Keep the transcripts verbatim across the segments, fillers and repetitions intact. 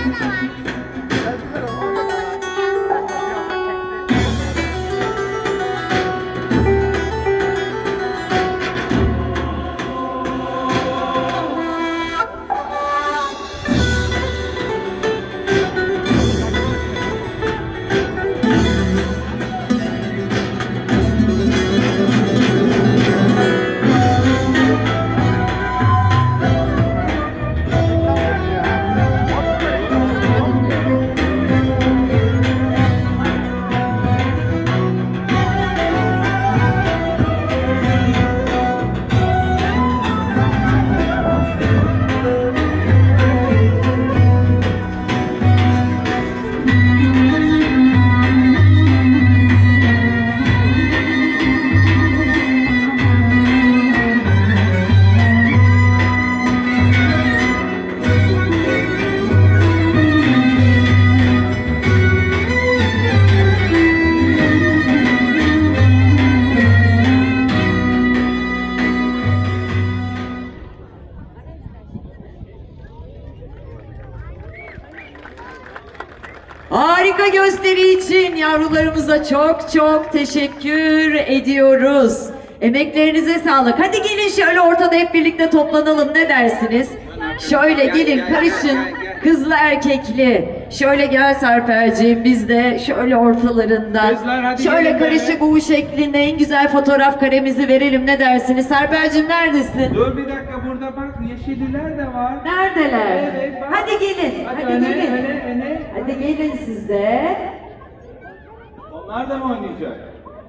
Harika gösteri için yavrularımıza çok çok teşekkür ediyoruz. Emeklerinize sağlık. Hadi gelin şöyle ortada hep birlikte toplanalım, ne dersiniz? Şöyle gelin, karışın, kızlı erkekli. Şöyle gel Sarperciğim, biz de şöyle ortalarından. Şöyle karışık U şeklinde en güzel fotoğraf karemizi verelim, ne dersiniz? Sarperciğim neredesin? Dur bir dakika, burada bak yeşilliler de var. Neredeler? Evet, bak. Hadi gelin, Hadi, hadi öne, gelin. öne, öne. Hadi gelin siz de. Onlar da mı oynayacak?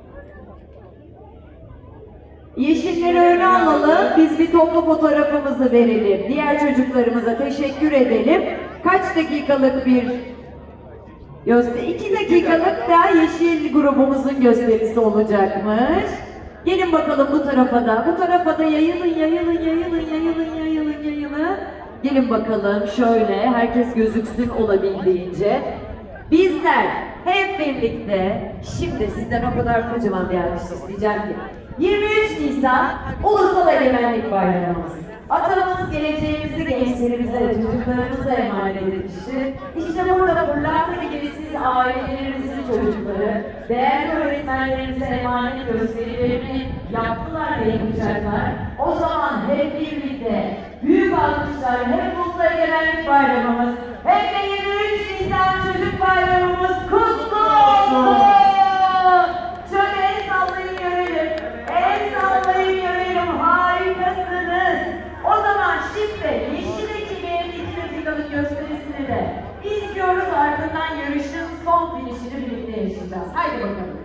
Yeşilleri öne alalım, biz bir toplu fotoğrafımızı verelim. Diğer çocuklarımıza teşekkür edelim. Kaç dakikalık bir gösteri? İki dakikalık da yeşil grubumuzun gösterisi olacakmış. Gelin bakalım bu tarafa da. Bu tarafa da yayılın, yayılın, yayılın, yayılın, yayılın, yayılın. Gelin bakalım şöyle, herkes gözüksün olabildiğince. Bizler hep birlikte, şimdi sizden o kadar kocaman bir alkış isteyeceğim ki. yirmi üç Nisan Ulusal Egemenlik Bayramımız. Atamız geleceğimizi gençlerimize, çocuklarımıza emanet etmiştir. İşte burada Fırlatlı gibi siz ailelerinizin çocukları, değerli öğretmenlerinize emanet gösterilerini yaptılar ve yapacaklar. O zaman hep birlikte büyük alkışlar, hem Ulusal Egemenlik Bayramımız, hem de yirmi üç Nisan Çocuk Bayramımız kutlu olsun! Şöyle el sallayın görelim. El sallayın görelim. Harikasınız. O zaman şimdi Yeşil ekibinin iki dakikalık gösterisini de izliyoruz. Ardından yarışın son finişini birlikte yaşayacağız. Haydi bakalım.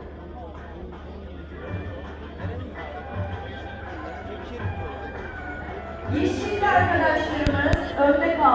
Yeşilli arkadaşlarımız önde kaldı.